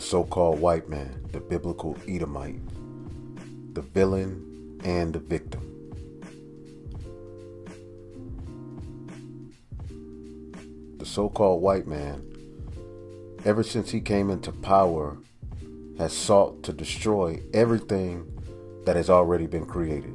so-called white man, the biblical Edomite, the villain and the victim. The so-called white man, ever since he came into power, has sought to destroy everything that has already been created.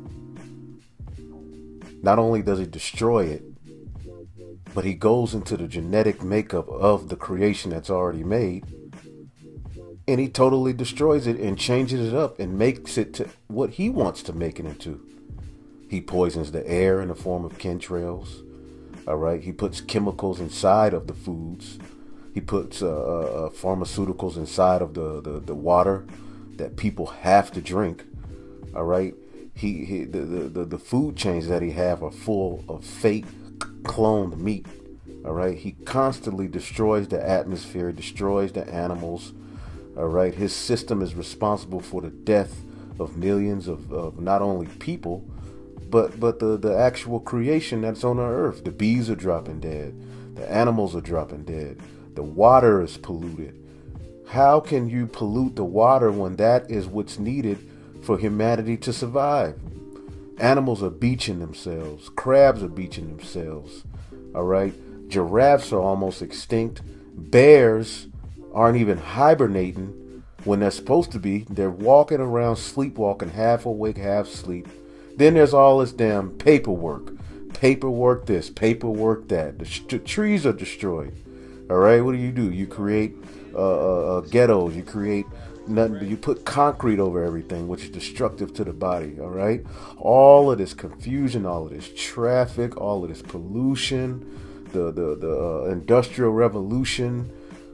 Not only does he destroy it, but he goes into the genetic makeup of the creation that's already made, and he totally destroys it and changes it up and makes it to what he wants to make it into. He poisons the air in the form of chemtrails. All right. He puts chemicals inside of the foods. He puts pharmaceuticals inside of the water that people have to drink. All right. The food chains that he have are full of fake cloned meat. All right. He constantly destroys the atmosphere, destroys the animals. All right. His system is responsible for the death of millions of not only people, but the actual creation that's on our earth. The bees are dropping dead. The animals are dropping dead. The water is polluted. How can you pollute the water when that is what's needed for humanity to survive? Animals are beaching themselves. Crabs are beaching themselves. All right. Giraffes are almost extinct. Bears aren't even hibernating when they're supposed to be. They're walking around sleepwalking, half awake, half asleep. Then there's all this damn paperwork. Paperwork this, paperwork that. The trees are destroyed. All right, what do? You create ghettos. You create nothing. You put concrete over everything, which is destructive to the body. All right, all of this confusion, all of this traffic, all of this pollution, the industrial revolution,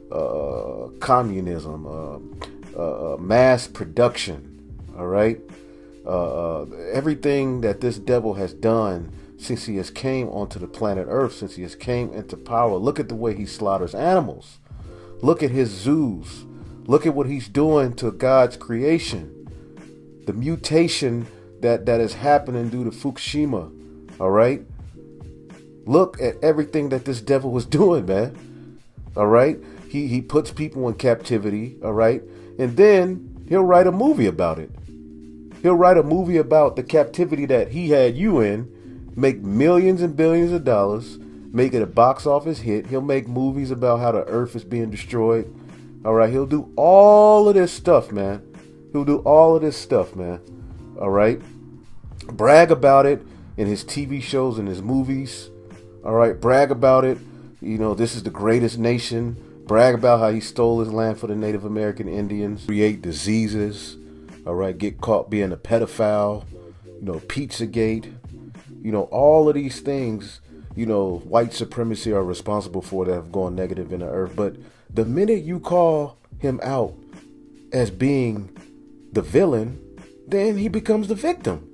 communism, mass production. All right. Everything that this devil has done since he has came onto the planet Earth, since he has came into power. Look at the way he slaughters animals. Look at his zoos. Look at what he's doing to God's creation. The mutation that is happening due to Fukushima. All right. Look at everything that this devil was doing, man. All right. He puts people in captivity. All right. And then he'll write a movie about it. He'll write a movie about the captivity that he had you in, make millions and billions of dollars, make it a box office hit. He'll make movies about how the earth is being destroyed. All right. He'll do all of this stuff, man. He'll do all of this stuff, man. All right. Brag about it in his TV shows and his movies. All right. Brag about it. You know, this is the greatest nation. Brag about how he stole his land for the Native American Indians. Create diseases. All right, get caught being a pedophile, Pizzagate, all of these things, white supremacy are responsible for that have gone negative in the earth. But the minute you call him out as being the villain, then he becomes the victim.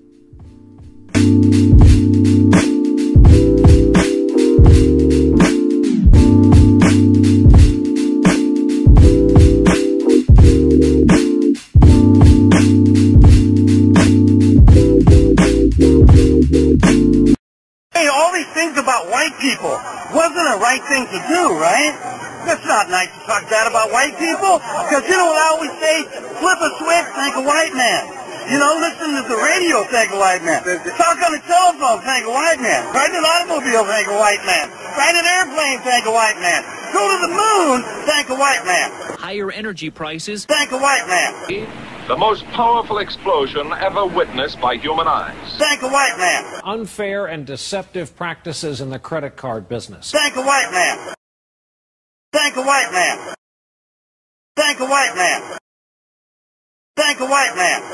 White people wasn't a right thing to do, right? That's not nice to talk bad about white people, because you know what I always say? Flip a switch, thank a white man. Listen to the radio, thank a white man. Talk on the telephone, thank a white man. Ride an automobile, thank a white man. Ride an airplane, thank a white man. Go to the moon, thank a white man. Higher energy prices, thank a white man. The most powerful explosion ever witnessed by human eyes. Thank a white man. Unfair and deceptive practices in the credit card business. Thank a white man. Thank a white man. Thank a white man. Thank a white man.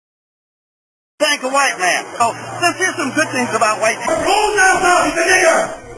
Thank a white man. Oh, let's hear some good things about white people. Roll down, the nigger!